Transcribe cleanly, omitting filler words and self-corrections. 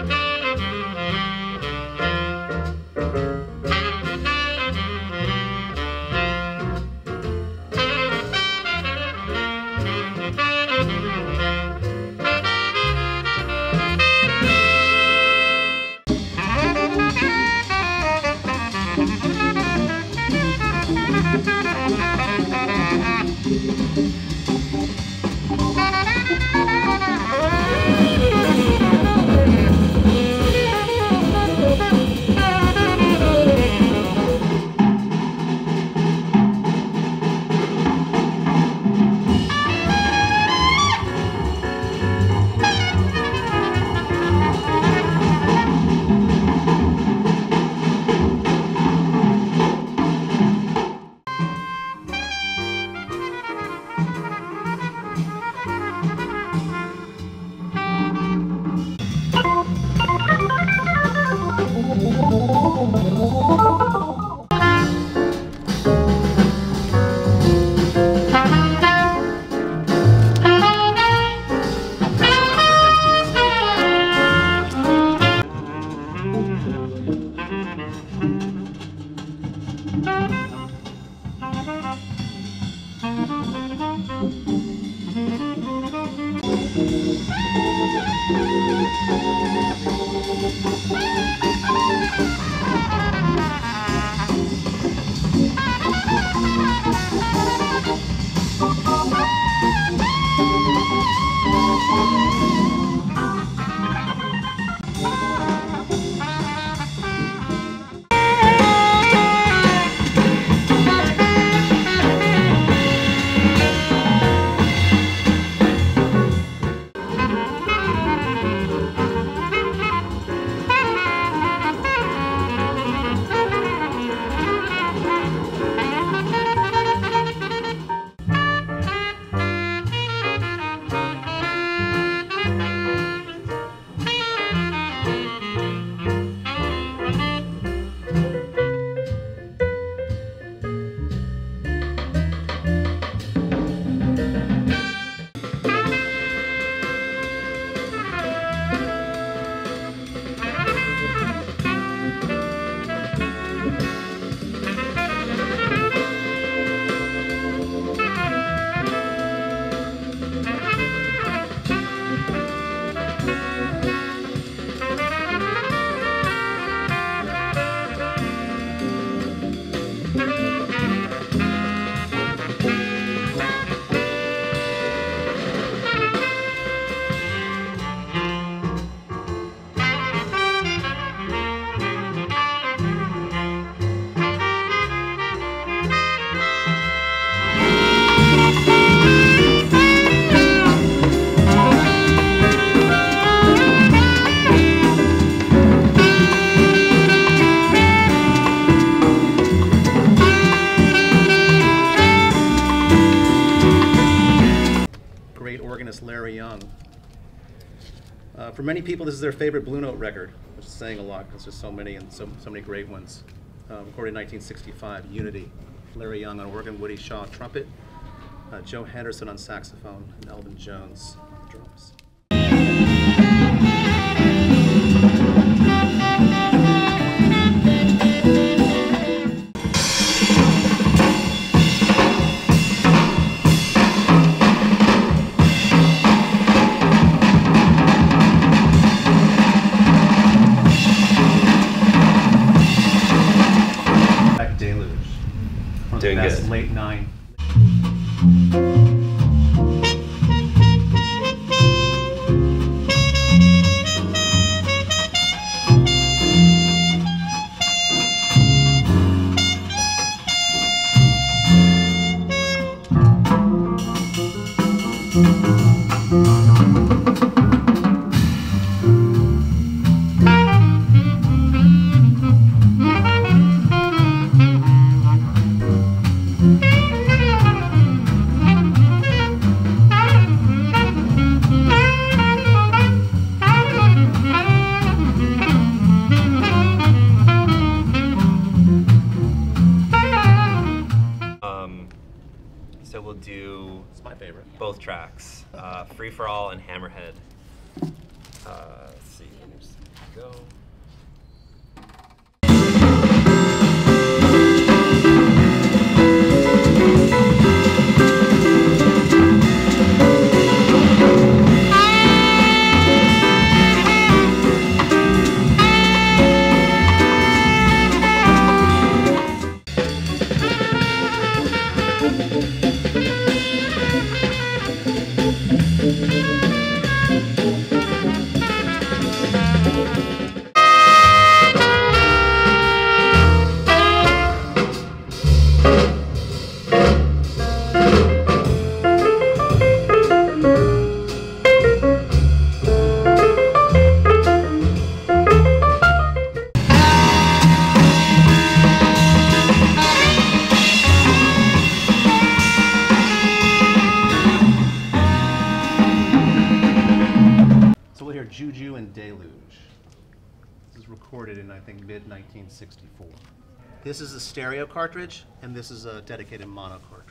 For many people, this is their favorite Blue Note record, which is saying a lot because there's so many and so many great ones. Recorded in 1965, Unity. Larry Young on organ, Woody Shaw trumpet, Joe Henderson on saxophone, and Elvin Jones on drums. Doing good. Late 9. So we'll do It's my favorite. both tracks, Free for All and Hammerhead. Let's see. go. Juju and Deluge. This is recorded in, I think, mid-1964. This is a stereo cartridge, and this is a dedicated mono cartridge.